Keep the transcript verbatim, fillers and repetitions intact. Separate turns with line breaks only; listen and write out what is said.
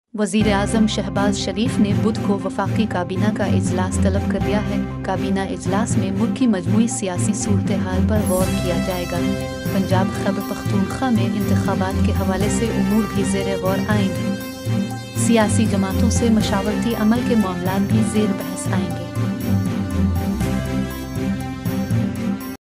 वज़ीर आज़म शहबाज शरीफ ने बुध को वफाकी काबीना का इजलास तलब कर लिया है। काबीना इजलास में मुल्क की मजमूई सियासी सूरत हाल पर गौर किया जाएगा। पंजाब खैबर पख्तूनख्वा में इंतखाबात के हवाले से उमूर भी ज़ेर गौर आएंगे। सियासी जमातों से मशावरती अमल के मामलात भी ज़ेर बहस आएंगे।